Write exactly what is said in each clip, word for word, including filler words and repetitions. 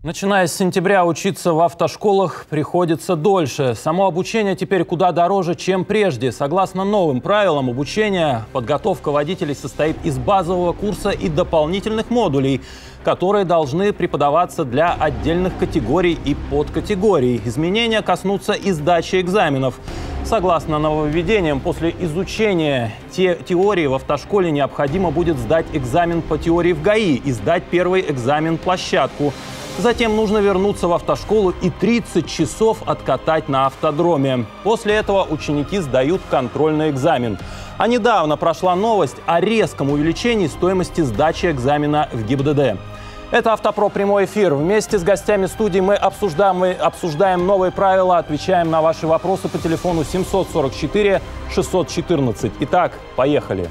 Начиная с сентября учиться в автошколах приходится дольше. Само обучение теперь куда дороже, чем прежде. Согласно новым правилам обучения, подготовка водителей состоит из базового курса и дополнительных модулей, которые должны преподаваться для отдельных категорий и подкатегорий. Изменения коснутся и сдачи экзаменов. Согласно нововведениям, после изучения те теории в автошколе необходимо будет сдать экзамен по теории в ГАИ и сдать первый экзамен-площадку. Затем нужно вернуться в автошколу и тридцать часов откатать на автодроме. После этого ученики сдают контрольный экзамен. А недавно прошла новость о резком увеличении стоимости сдачи экзамена в ГИБДД. Это «Автопро. Прямой эфир». Вместе с гостями студии мы обсуждаем, мы обсуждаем новые правила, отвечаем на ваши вопросы по телефону семьсот сорок четыре шестьсот четырнадцать. Итак, поехали.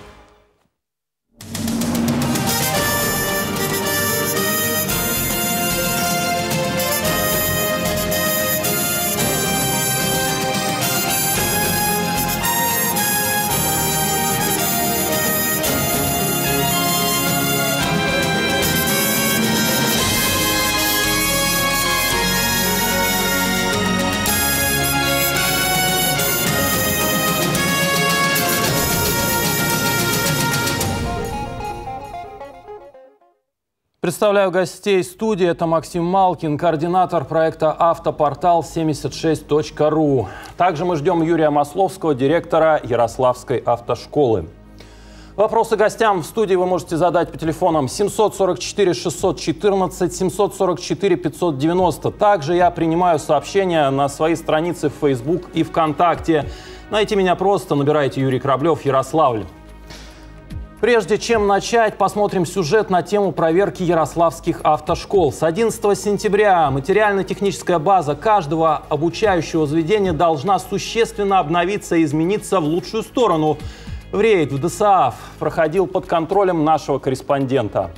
Представляю гостей студии. Это Максим Малкин, координатор проекта «Автопортал семьдесят шесть точка ру». Также мы ждем Юрия Масловского, директора Ярославской автошколы. Вопросы гостям в студии вы можете задать по телефонам семьсот сорок четыре шестьсот четырнадцать, семьсот сорок четыре пятьсот девяносто. Также я принимаю сообщения на своей странице в Facebook и ВКонтакте. Найти меня просто, набирайте Юрий Кораблев, Ярославль. Прежде чем начать, посмотрим сюжет на тему проверки ярославских автошкол. С одиннадцатого сентября материально-техническая база каждого обучающего заведения должна существенно обновиться и измениться в лучшую сторону. Рейд в ДСААФ проходил под контролем нашего корреспондента.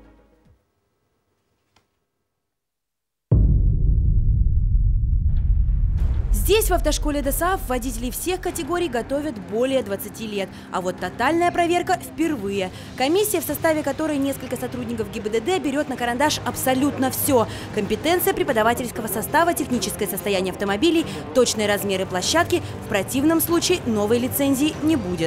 Здесь, в автошколе ДСААФ, водителей всех категорий готовят более двадцати лет. А вот тотальная проверка впервые. Комиссия, в составе которой несколько сотрудников ГИБДД, берет на карандаш абсолютно все. Компетенция преподавательского состава, техническое состояние автомобилей, точные размеры площадки. В противном случае новой лицензии не будет.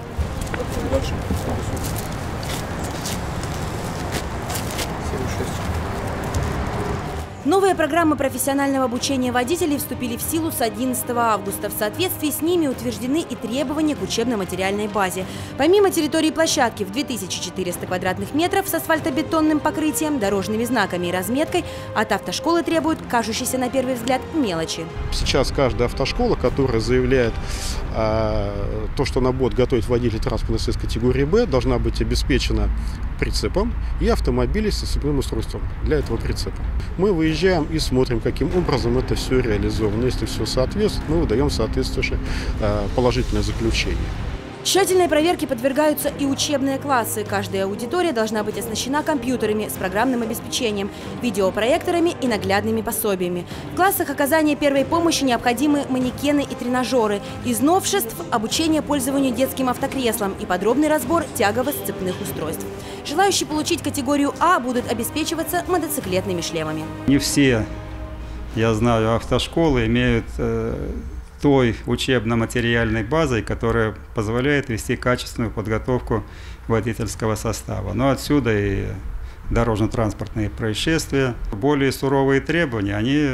Новые программы профессионального обучения водителей вступили в силу с одиннадцатого августа. В соответствии с ними утверждены и требования к учебно-материальной базе. Помимо территории площадки в две тысячи четыреста квадратных метров с асфальтобетонным покрытием, дорожными знаками и разметкой, от автошколы требуют кажущиеся на первый взгляд мелочи. Сейчас каждая автошкола, которая заявляет а, то, что она будет готовить водителей транспортного средства категории Б, должна быть обеспечена прицепом и автомобилем с цепным устройством для этого прицепа. Мы выезжаем и смотрим, каким образом это все реализовано. Если все соответствует, мы выдаем соответствующее положительное заключение. Тщательной проверке подвергаются и учебные классы. Каждая аудитория должна быть оснащена компьютерами с программным обеспечением, видеопроекторами и наглядными пособиями. В классах оказания первой помощи необходимы манекены и тренажеры. Из новшеств – обучение пользованию детским автокреслом и подробный разбор тягово-сцепных устройств. Желающие получить категорию А будут обеспечиваться мотоциклетными шлемами. Не все, я знаю, автошколы имеют э, той учебно-материальной базой, которая позволяет вести качественную подготовку водительского состава. Но отсюда и дорожно-транспортные происшествия. Более суровые требования, они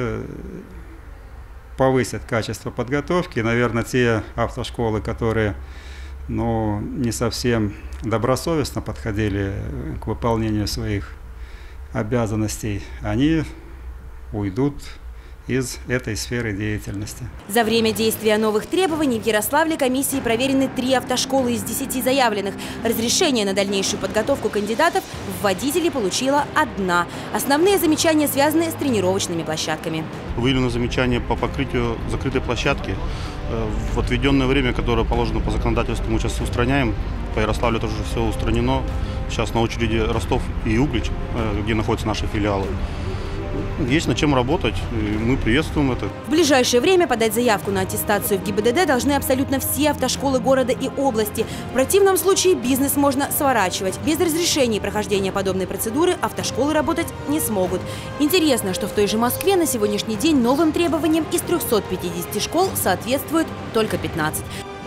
повысят качество подготовки. Наверное, те автошколы, которые ну, не совсем добросовестно подходили к выполнению своих обязанностей, они уйдут из этой сферы деятельности. За время действия новых требований в Ярославле комиссии проверены три автошколы из десяти заявленных. Разрешение на дальнейшую подготовку кандидатов в водители получила одна. Основные замечания связаны с тренировочными площадками. Выявлено замечание по покрытию закрытой площадки. В отведенное время, которое положено по законодательству, мы сейчас устраняем. По Ярославлю тоже все устранено. Сейчас на очереди Ростов и Углич, где находятся наши филиалы. Есть над чем работать, и мы приветствуем это. В ближайшее время подать заявку на аттестацию в ГИБДД должны абсолютно все автошколы города и области. В противном случае бизнес можно сворачивать. Без разрешения прохождения подобной процедуры автошколы работать не смогут. Интересно, что в той же Москве на сегодняшний день новым требованиям из трёхсот пятидесяти школ соответствует только пятнадцать.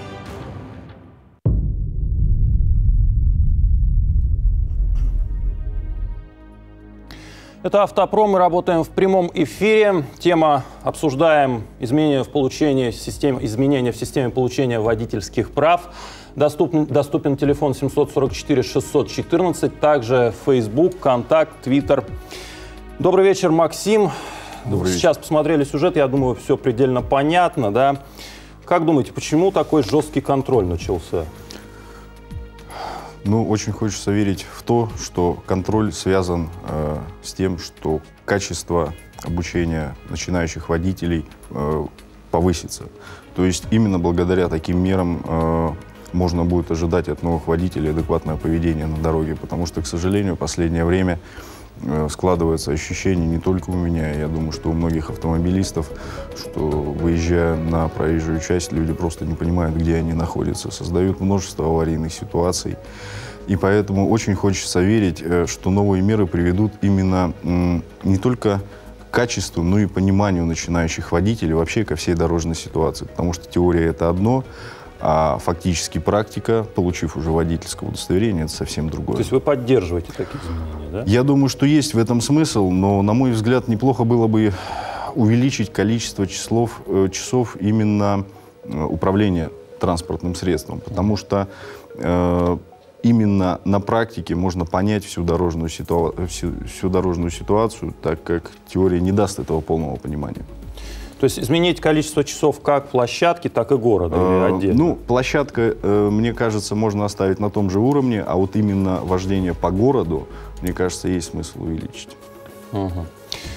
Это «Автопром». Мы работаем в прямом эфире. Тема обсуждаем изменения в получении системы, изменения в системе получения водительских прав. Доступен, доступен телефон семь сорок четыре шестьсот четырнадцать, также Facebook, Контакт, Twitter. Добрый вечер, Максим. Добрый Сейчас вечер. посмотрели сюжет, я думаю, все предельно понятно, да? Как думаете, почему такой жесткий контроль начался? Ну, очень хочется верить в то, что контроль связан э, с тем, что качество обучения начинающих водителей э, повысится. То есть именно благодаря таким мерам э, можно будет ожидать от новых водителей адекватное поведение на дороге. Потому что, к сожалению, в последнее время э, складывается ощущение не только у меня, я думаю, что у многих автомобилистов, что, выезжая на проезжую часть, люди просто не понимают, где они находятся, создают множество аварийных ситуаций. И поэтому очень хочется верить, что новые меры приведут именно не только к качеству, но и пониманию начинающих водителей вообще ко всей дорожной ситуации. Потому что теория — это одно, а фактически практика, получив уже водительское удостоверение, это совсем другое. То есть вы поддерживаете такие изменения, да? Я думаю, что есть в этом смысл, но, на мой взгляд, неплохо было бы увеличить количество часов, часов именно управления транспортным средством, потому что э, именно на практике можно понять всю дорожную, ситу... всю, всю дорожную ситуацию, так как теория не даст этого полного понимания. То есть изменить количество часов как площадки, так и города или отдельно? Ну, площадка, э, мне кажется, можно оставить на том же уровне, а вот именно вождение по городу, мне кажется, есть смысл увеличить. Угу.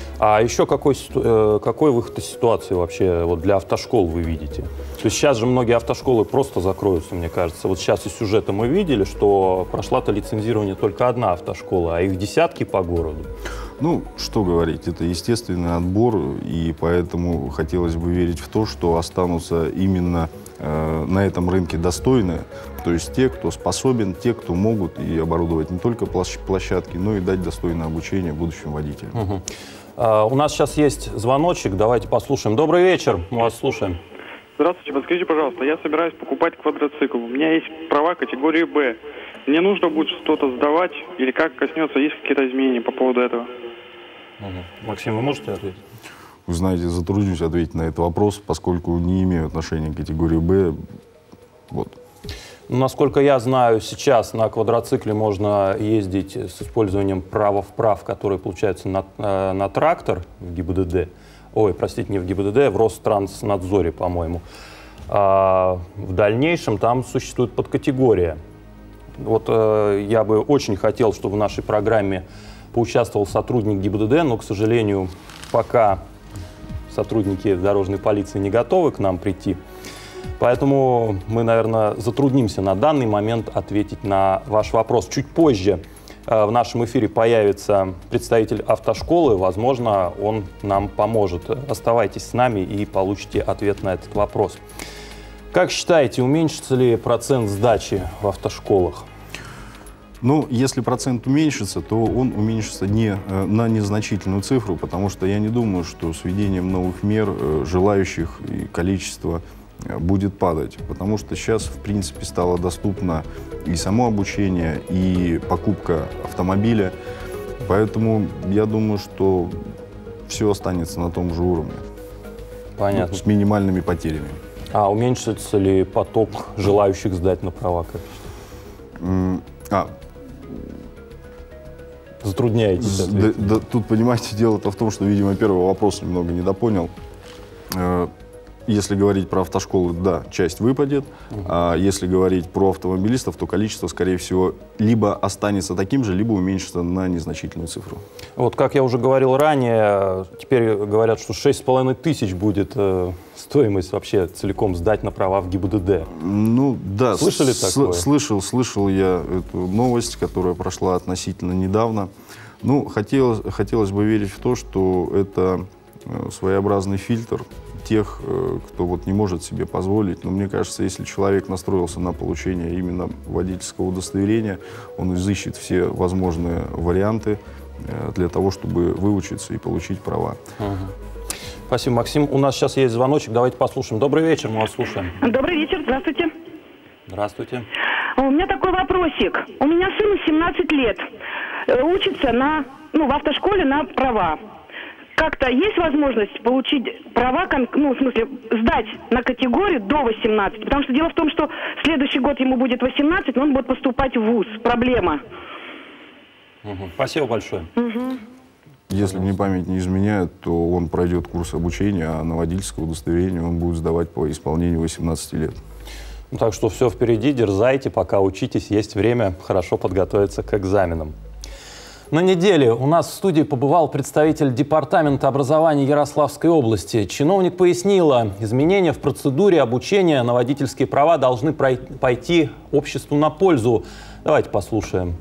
А еще какой, э, какой выход из ситуации вообще вот для автошкол вы видите? То есть сейчас же многие автошколы просто закроются, мне кажется. Вот сейчас из сюжета мы видели, что прошла-то лицензирование только одна автошкола, а их десятки по городу. Ну, что говорить, это естественный отбор, и поэтому хотелось бы верить в то, что останутся именно э, на этом рынке достойные, то есть те, кто способен, те, кто могут и оборудовать не только площадки, но и дать достойное обучение будущим водителям. Угу. А, у нас сейчас есть звоночек, давайте послушаем. Добрый вечер, мы вас слушаем. Здравствуйте, подскажите, пожалуйста, я собираюсь покупать квадроцикл. У меня есть права категории Б. Мне нужно будет что-то сдавать или как коснется, есть какие-то изменения по поводу этого? Угу. Максим, вы можете ответить? Вы знаете, затруднюсь ответить на этот вопрос, поскольку не имею отношения к категории Б. Вот. Ну, насколько я знаю, сейчас на квадроцикле можно ездить с использованием права-вправ, которые получаются на, на трактор в ГИБДД. Ой, простите, не в ГИБДД, в Ространснадзоре, по-моему. А в дальнейшем там существует подкатегория. Вот э, я бы очень хотел, чтобы в нашей программе поучаствовал сотрудник ГИБДД, но, к сожалению, пока сотрудники дорожной полиции не готовы к нам прийти. Поэтому мы, наверное, затруднимся на данный момент ответить на ваш вопрос. Чуть позже э, в нашем эфире появится представитель автошколы. Возможно, он нам поможет. Оставайтесь с нами и получите ответ на этот вопрос. Как считаете, уменьшится ли процент сдачи в автошколах? Ну, если процент уменьшится, то он уменьшится не э, на незначительную цифру, потому что я не думаю, что с введением новых мер э, желающих и количество э, будет падать. Потому что сейчас, в принципе, стало доступно и само обучение, и покупка автомобиля. Поэтому я думаю, что все останется на том же уровне. Понятно. Ну, с минимальными потерями. А уменьшится ли поток желающих сдать на права, как считаете? А, Затрудняетесь да, да, тут, понимаете, дело-то в том, что, видимо, первый вопрос немного недопонял. Если говорить про автошколы, да, часть выпадет. Uh-huh. А если говорить про автомобилистов, то количество, скорее всего, либо останется таким же, либо уменьшится на незначительную цифру. Вот, как я уже говорил ранее, теперь говорят, что шесть с половиной тысяч будет э, стоимость вообще целиком сдать на права в ГИБДД. Ну, да. Слышали такое? Слышал, слышал я эту новость, которая прошла относительно недавно. Ну, хотелось, хотелось бы верить в то, что это своеобразный фильтр тех, кто вот не может себе позволить. Но мне кажется, если человек настроился на получение именно водительского удостоверения, он изыщет все возможные варианты для того, чтобы выучиться и получить права. Угу. Спасибо, Максим. У нас сейчас есть звоночек, давайте послушаем. Добрый вечер, мы вас слушаем. Добрый вечер, здравствуйте. Здравствуйте. У меня такой вопросик. У меня сыну семнадцать лет. Учится на, ну, в автошколе на права. Как-то есть возможность получить права, ну, в смысле, сдать на категорию до восемнадцати? Потому что дело в том, что в следующий год ему будет восемнадцать, но он будет поступать в вуз. Проблема. Угу. Спасибо большое. Угу. Если мне память не изменяет, то он пройдет курс обучения, а на водительское удостоверение он будет сдавать по исполнению восемнадцати лет. Ну, так что все впереди, дерзайте, пока учитесь, есть время хорошо подготовиться к экзаменам. На неделе у нас в студии побывал представитель Департамента образования Ярославской области. Чиновник пояснила, изменения в процедуре обучения на водительские права должны пойти обществу на пользу. Давайте послушаем.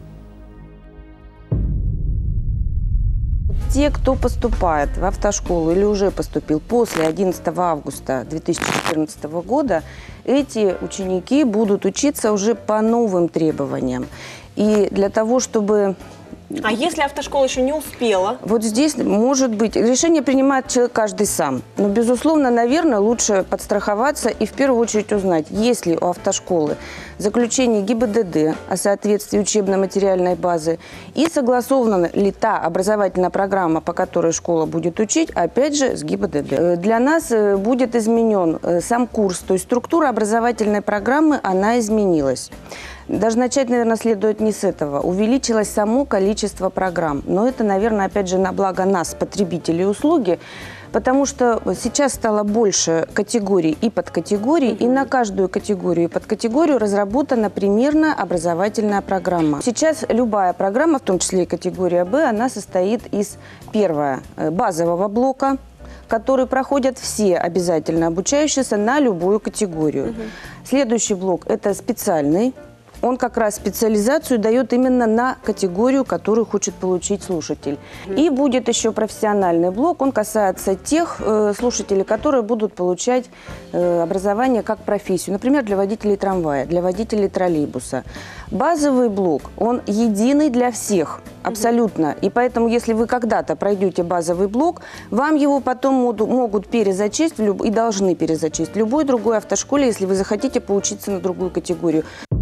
Те, кто поступает в автошколу или уже поступил после одиннадцатого августа две тысячи четырнадцатого года, эти ученики будут учиться уже по новым требованиям. И для того, чтобы... А если автошкола еще не успела? Вот здесь, может быть, решение принимает человек каждый сам. Но, безусловно, наверное, лучше подстраховаться и в первую очередь узнать, есть ли у автошколы заключение ГИБДД о соответствии учебно-материальной базы и согласована ли та образовательная программа, по которой школа будет учить, опять же, с ГИБДД. Для нас будет изменен сам курс, то есть структура образовательной программы, она изменилась. Даже начать, наверное, следует не с этого. Увеличилось само количество программ. Но это, наверное, опять же, на благо нас, потребителей услуги, потому что сейчас стало больше категорий и подкатегорий, и на каждую категорию и подкатегорию разработана примерно образовательная программа. Сейчас любая программа, в том числе и категория Б, она состоит из, первого, базового блока, который проходят все обязательно обучающиеся на любую категорию. Угу. Следующий блок – это специальный. Он как раз специализацию дает именно на категорию, которую хочет получить слушатель. Mm-hmm. И будет еще профессиональный блок. Он касается тех э, слушателей, которые будут получать э, образование как профессию. Например, для водителей трамвая, для водителей троллейбуса. Базовый блок, он единый для всех, абсолютно. Mm-hmm. И поэтому, если вы когда-то пройдете базовый блок, вам его потом могут перезачесть в люб... и должны перезачесть в любой другой автошколе, если вы захотите поучиться на другую категорию.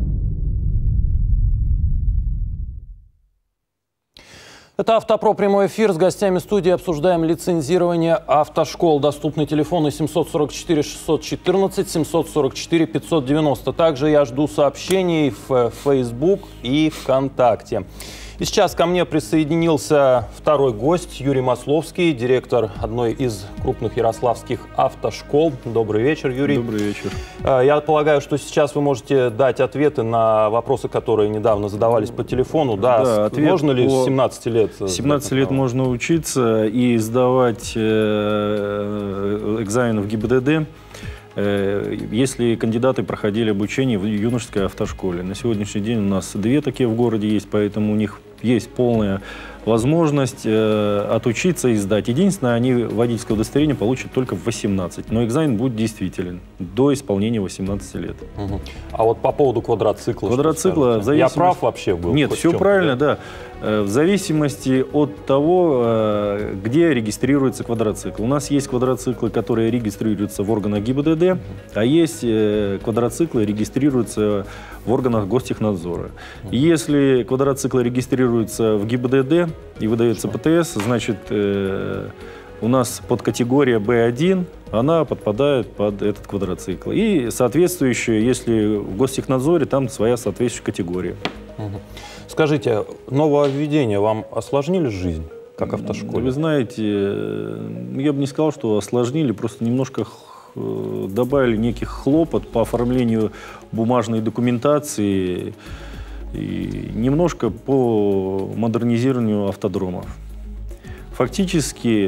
Это «Автопро. Прямой эфир». С гостями студии обсуждаем лицензирование автошкол. Доступны телефоны семьсот сорок четыре шестьсот четырнадцать, семьсот сорок четыре пятьсот девяносто. Также я жду сообщений в Facebook и ВКонтакте. И сейчас ко мне присоединился второй гость, Юрий Масловский, директор одной из крупных ярославских автошкол. Добрый вечер, Юрий. Добрый вечер. Я полагаю, что сейчас вы можете дать ответы на вопросы, которые недавно задавались по телефону. Да, да, ответ можно ли с семнадцати лет? семнадцать лет можно учиться и сдавать экзамены в ГИБДД, если кандидаты проходили обучение в юношеской автошколе. На сегодняшний день у нас две такие в городе есть, поэтому у них есть полная возможность э, отучиться и сдать. Единственное, они водительское удостоверение получат только в восемнадцать, но экзамен будет действителен до исполнения восемнадцати лет. Угу. А вот по поводу квадроцикла. Квадроцикла, в зависимости... Я прав вообще был? Нет, все правильно, да. да. В зависимости от того, где регистрируется квадроцикл. У нас есть квадроциклы, которые регистрируются в органах ГИБДД, угу. а есть квадроциклы, регистрируются в органах гостехнадзора. Угу. Если квадроциклы регистрируются в ГИБДД и выдается ПТС, значит, э, у нас подкатегория Б один, она подпадает под этот квадроцикл. И соответствующая, если в гостехнадзоре, там своя соответствующая категория. Угу. Скажите, нововведения вам осложнили жизнь, как автошколе? Вы знаете, я бы не сказал, что осложнили, просто немножко добавили неких хлопот по оформлению бумажной документации и немножко по модернизированию автодромов. Фактически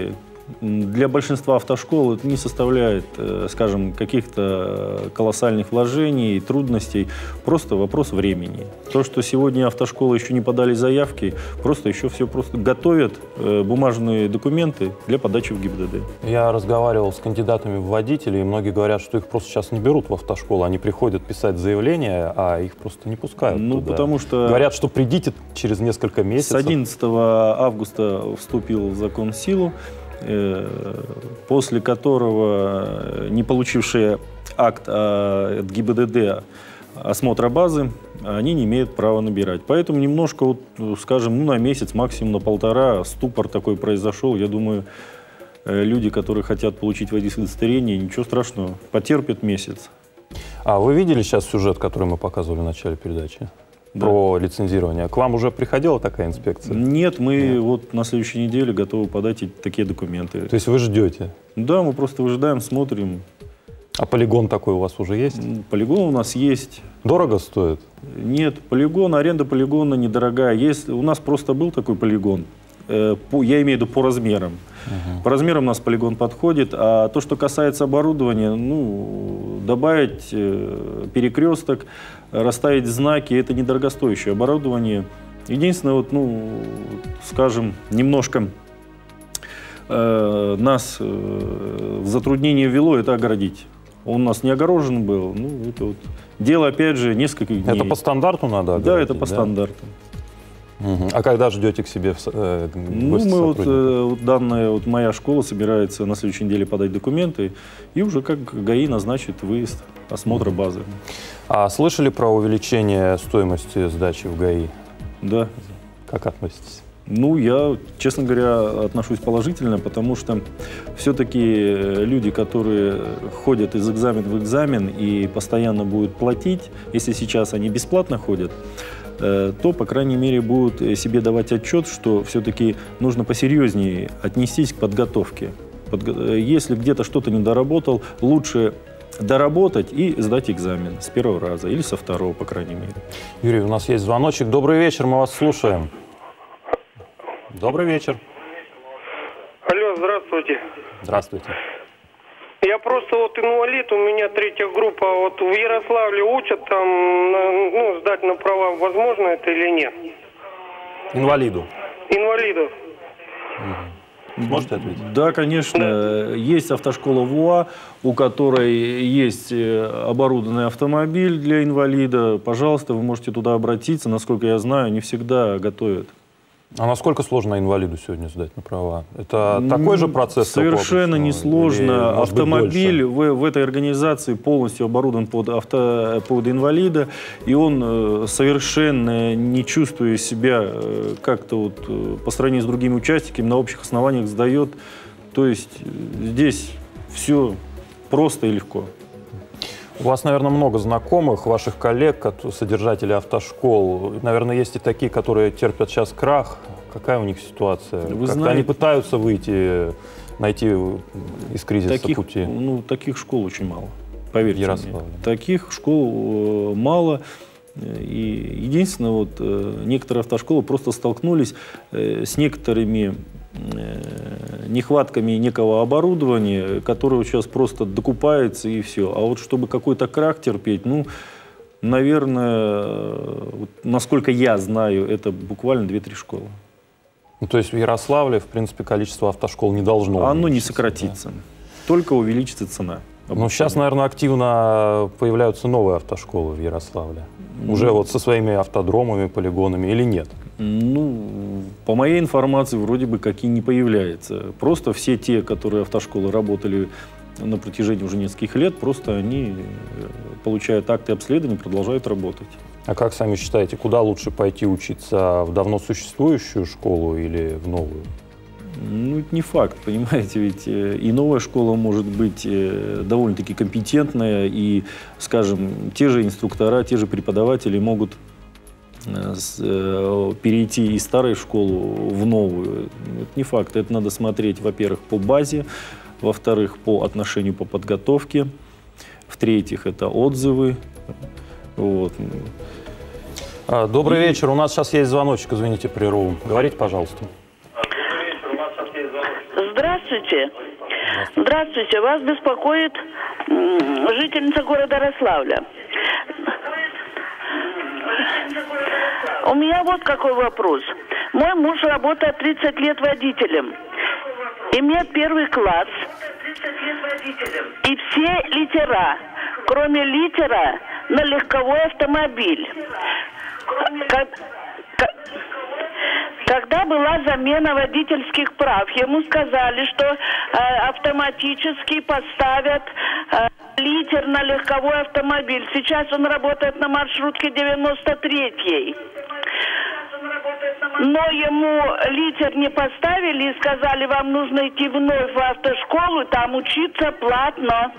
Для большинства автошкол это не составляет, скажем, каких-то колоссальных вложений, трудностей, просто вопрос времени. То, что сегодня автошколы еще не подали заявки, просто еще все просто готовят бумажные документы для подачи в ГИБДД. Я разговаривал с кандидатами в водители, и многие говорят, что их просто сейчас не берут в автошколу, они приходят писать заявление, а их просто не пускают Ну, туда. потому что... Говорят, что придите через несколько месяцев. С одиннадцатого августа вступил закон в силу, после которого не получившие акт от ГИБДД осмотра базы, они не имеют права набирать. Поэтому немножко, вот, скажем, ну, на месяц, максимум на полтора, ступор такой произошел. Я думаю, люди, которые хотят получить водительское удостоверение, ничего страшного, потерпят месяц. А вы видели сейчас сюжет, который мы показывали в начале передачи? Да. Про лицензирование. К вам уже приходила такая инспекция? Нет, мы Нет. вот на следующей неделе готовы подать такие документы. То есть вы ждете? Да, мы просто выжидаем, смотрим. А полигон такой у вас уже есть? Полигон у нас есть. Дорого стоит? Нет, полигон, аренда полигона недорогая. Есть, у нас просто был такой полигон, э, по, я имею в виду по размерам. Uh-huh. По размерам у нас полигон подходит, а то, что касается оборудования, ну, добавить э, перекресток, расставить знаки, это недорогостоящее оборудование. Единственное, вот, ну, скажем, немножко э, нас э, в затруднение ввело, это огородить. Он у нас не огорожен был. Ну, это вот дело, опять же, нескольких дней. Это по стандарту надо огородить? Да, это по да? стандарту. Угу. А когда ждете к себе в, э, ну, мы вот, э, вот данная вот моя школа собирается на следующей неделе подать документы, и уже как ГАИ назначит выезд, осмотра базы. А слышали про увеличение стоимости сдачи в ГАИ? Да. Как относитесь? Ну, я, честно говоря, отношусь положительно, потому что все-таки люди, которые ходят из экзамена в экзамен и постоянно будут платить, если сейчас они бесплатно ходят, то, по крайней мере, будут себе давать отчет, что все-таки нужно посерьезнее отнестись к подготовке. Если где-то что-то не доработал, лучше доработать и сдать экзамен с первого раза или со второго, по крайней мере. Юрий, у нас есть звоночек. Добрый вечер, мы вас слушаем. Добрый вечер. Алло, здравствуйте. Здравствуйте. Я просто вот инвалид, у меня третья группа, вот в Ярославле учат там, ну, сдать на права, возможно это или нет? Инвалиду? Инвалидов. Угу. Сможете ответить? Да, конечно. Да. Есть автошкола ВУА, у которой есть оборудованный автомобиль для инвалида. Пожалуйста, вы можете туда обратиться. Насколько я знаю, не всегда готовят. А насколько сложно инвалиду сегодня сдать на права? Это такой же процесс? Совершенно несложно. Автомобиль в, в этой организации полностью оборудован под, авто, под инвалида, и он совершенно не чувствуя себя как-то вот по сравнению с другими участниками на общих основаниях сдает. То есть здесь все просто и легко. У вас, наверное, много знакомых, ваших коллег, содержателей автошкол. Наверное, есть и такие, которые терпят сейчас крах. Какая у них ситуация? Вы Как-то знаете, они пытаются выйти, найти из кризиса таких, пути? Ну, таких школ очень мало, поверьте Ярославле. мне. Таких школ мало. И единственное, вот, некоторые автошколы просто столкнулись с некоторыми нехватками некого оборудования, которое сейчас просто докупается и все. А вот чтобы какой-то крах терпеть, ну, наверное, вот, насколько я знаю, это буквально две-три школы. Ну, то есть в Ярославле, в принципе, количество автошкол не должно Оно не сократится, да? Только увеличится цена. Ну, сейчас, наверное, активно появляются новые автошколы в Ярославле. Mm. Уже вот со своими автодромами, полигонами или нет? Ну, по моей информации, вроде бы как и не появляется. Просто все те, которые автошколы работали на протяжении уже нескольких лет, просто они получают акты обследования и продолжают работать. А как сами считаете, куда лучше пойти учиться? В давно существующую школу или в новую? Ну, это не факт, понимаете, ведь и новая школа может быть довольно-таки компетентная, и, скажем, те же инструктора, те же преподаватели могут перейти из старой школы в новую. Это не факт, это надо смотреть, во-первых, по базе, во-вторых, по отношению по подготовке, в-третьих, это отзывы. Вот. Добрый и... вечер, у нас сейчас есть звоночек, извините, прерву. Говорите, пожалуйста. Здравствуйте. Здравствуйте. Вас беспокоит м, жительница города Рославля. У меня вот какой вопрос. Мой муж работает тридцать лет водителем. Имеет первый класс. И все литера, кроме литера на легковой автомобиль. Как, как, когда была замена водительских прав, ему сказали, что э, автоматически поставят э, литер на легковой автомобиль. Сейчас он работает на маршрутке девяносто третьей. Но ему литер не поставили и сказали, вам нужно идти вновь в автошколу, там учиться платно.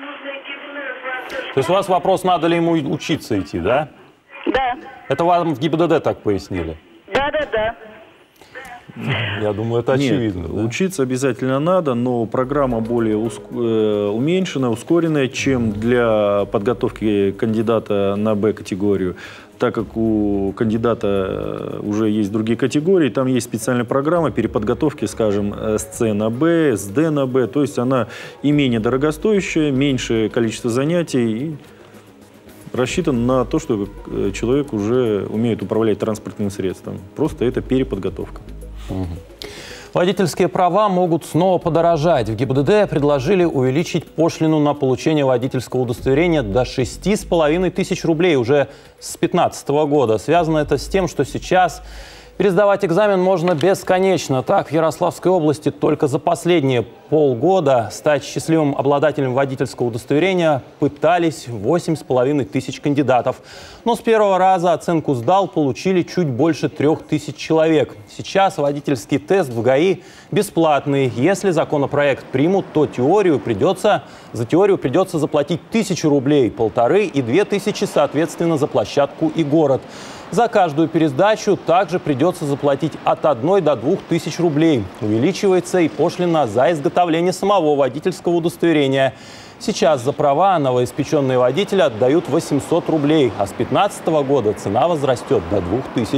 То есть у вас вопрос, надо ли ему учиться идти, да? Да. Это вам в ГИБДД так пояснили? Да, да, да. Я думаю, это очевидно. Нет, да? Учиться обязательно надо, но программа более уск... уменьшенная, ускоренная, чем для подготовки кандидата на Б-категорию. Так как у кандидата уже есть другие категории, там есть специальная программа переподготовки, скажем, с С на Б, с Д на Б. То есть она и менее дорогостоящая, меньшее количество занятий и рассчитан на то, что человек уже умеет управлять транспортным средством. Просто это переподготовка. Угу. Водительские права могут снова подорожать. В ГИБДД предложили увеличить пошлину на получение водительского удостоверения до шести с половиной тысяч рублей уже с две тысячи пятнадцатого года. Связано это с тем, что сейчас пересдавать экзамен можно бесконечно. Так, в Ярославской области только за последние полгода стать счастливым обладателем водительского удостоверения пытались восемь с половиной тысяч кандидатов. Но с первого раза оценку сдал, получили чуть больше трех тысяч человек. Сейчас водительский тест в ГАИ бесплатный. Если законопроект примут, то теорию придется, за теорию придется заплатить тысячу рублей, полторы и две тысячи, соответственно, за площадку и город. За каждую пересдачу также придется заплатить от одной до двух тысяч рублей. Увеличивается и пошлина за изготовление самого водительского удостоверения. Сейчас за права новоиспеченные водители отдают восемьсот рублей, а с две тысячи пятнадцатого года цена возрастет до двух тысяч.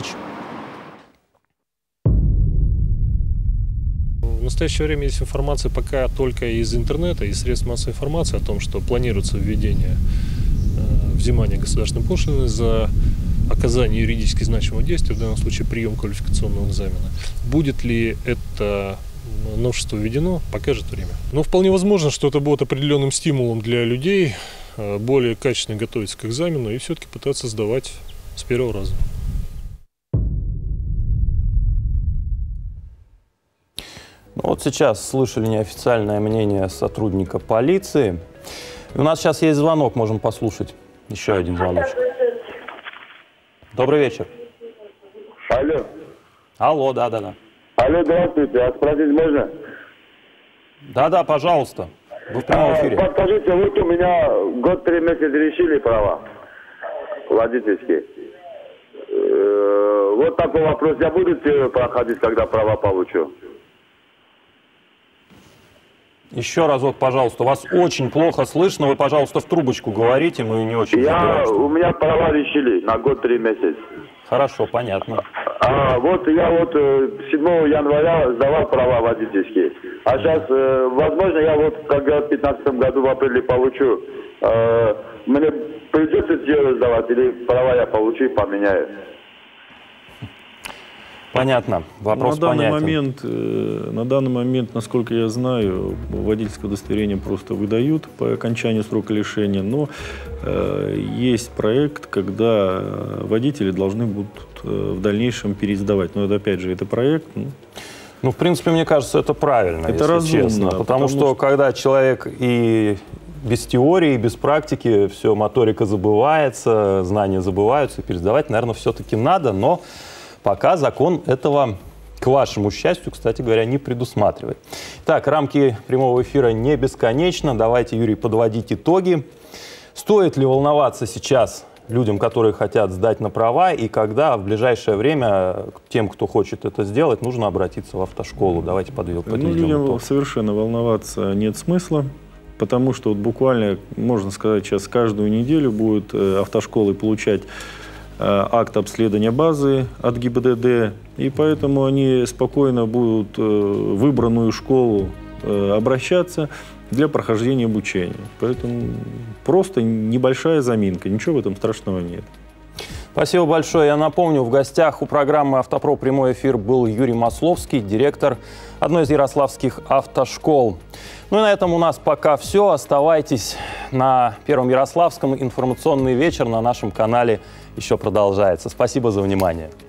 В настоящее время есть информация пока только из интернета, из средств массовой информации о том, что планируется введение э, взимания государственной пошлины за оказание юридически значимого действия, в данном случае прием квалификационного экзамена. Будет ли это новшество введено, покажет время. Но вполне возможно, что это будет определенным стимулом для людей более качественно готовиться к экзамену и все-таки пытаться сдавать с первого раза. Ну, вот сейчас слышали неофициальное мнение сотрудника полиции. И у нас сейчас есть звонок, можем послушать. Еще один звоночек. Добрый вечер. Алло. Алло, да-да-да. Алло, здравствуйте. А спросить можно? Да-да, пожалуйста. Вы в прямом эфире. А, подскажите, вот у меня год три месяца решили права водительские. Э, вот такой вопрос. Я буду проходить, когда права получу? Еще разок, пожалуйста. Вас очень плохо слышно. Вы, пожалуйста, в трубочку говорите. Мы не очень Я, разбираемся. у меня права решили на год три месяца. Хорошо, понятно. А, вот я вот седьмого января сдавал права водительские. А сейчас, э, возможно, я вот когда в пятнадцатом году в апреле получу, э, мне придется дело сдавать или права я получу и поменяю? Понятно. Вопрос на данный понятен. момент, э, на данный момент, насколько я знаю, водительское удостоверение просто выдают по окончанию срока лишения, но э, есть проект, когда водители должны будут э, в дальнейшем пересдавать. Но это, опять же, это проект. Ну, ну в принципе, мне кажется, это правильно, это если разумно, честно. Потому, потому что, что когда человек и без теории, и без практики, все, моторика забывается, знания забываются, и пересдавать, наверное, все-таки надо, но пока закон этого, к вашему счастью, кстати говоря, не предусматривает. Так, рамки прямого эфира не бесконечно. Давайте, Юрий, подводить итоги. Стоит ли волноваться сейчас людям, которые хотят сдать на права, и когда в ближайшее время тем, кто хочет это сделать, нужно обратиться в автошколу? Давайте подведем ну, людям итог. Совершенно волноваться нет смысла, потому что вот буквально, можно сказать, сейчас каждую неделю будут автошколы получать акт обследования базы от ГИБДД, и поэтому они спокойно будут выбранную школу э, обращаться для прохождения обучения. Поэтому просто небольшая заминка, ничего в этом страшного нет. Спасибо большое. Я напомню, в гостях у программы «Автопро. Прямой эфир» был Юрий Масловский, директор одной из ярославских автошкол. Ну и на этом у нас пока все. Оставайтесь на Первом Ярославском. Информационный вечер на нашем канале еще продолжается. Спасибо за внимание.